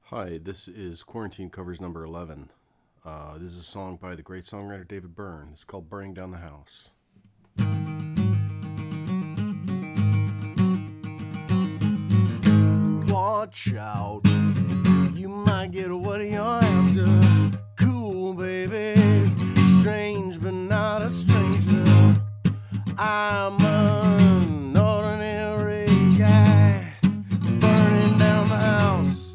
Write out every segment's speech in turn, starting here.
Hi, this is Quarantine Covers number 11. This is a song by the great songwriter David Byrne. It's called Burning Down the House. Watch out, you might get what you're after. Cool, baby, strange but not a stranger. I'm an ordinary guy, burning down the house.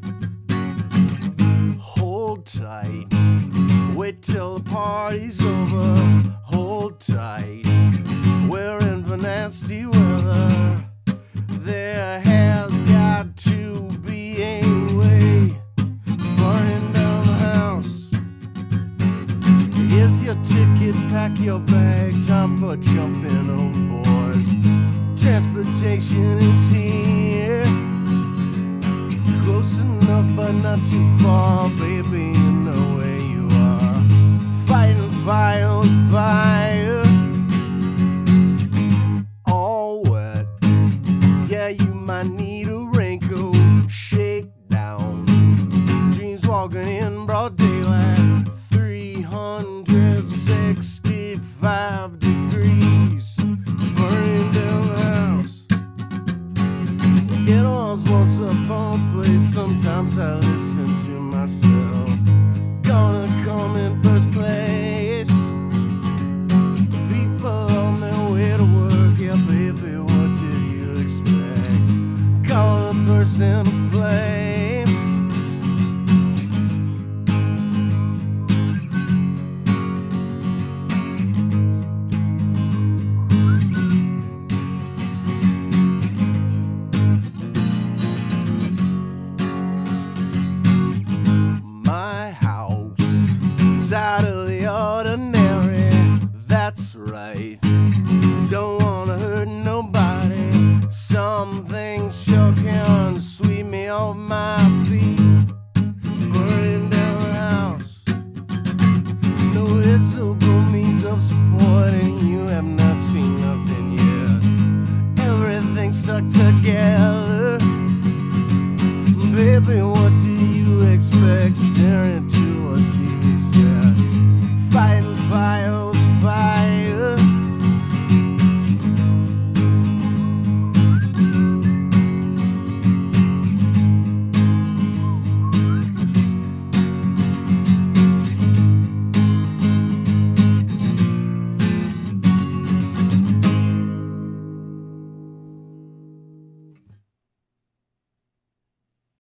Hold tight, wait till the party's over. Hold tight, we're in for nasty weather. There has got to be a way, burning down the house. Here's your ticket, pack your bag, time for jumping overboard. Transportation is here, close enough but not too far, baby, you know where you are. Fighting fire with fire, all wet. Yeah, you might need a raincoat, shake down. Dreams walking in broad daylight, 365 degrees, burning down the house. It was once upon a place, sometimes I listen to myself. Gonna come in first place, people on their way to work. Yeah, baby, what did you expect? Call a person to flames. My house is out of the ordinary, that's right. Don't wanna hurt nobody. Some things sure can sweep me off my feet. Burning down the house, no visible means of support, and you have not seen nothing yet. Everything's stuck together. Baby, what do you expect? Staring